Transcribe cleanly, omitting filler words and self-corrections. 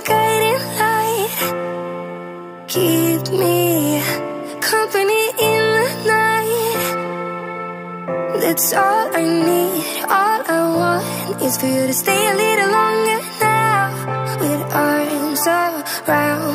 guiding light. Keep me company in the night. That's all I need, all I want is for you to stay a little longer now. With arms around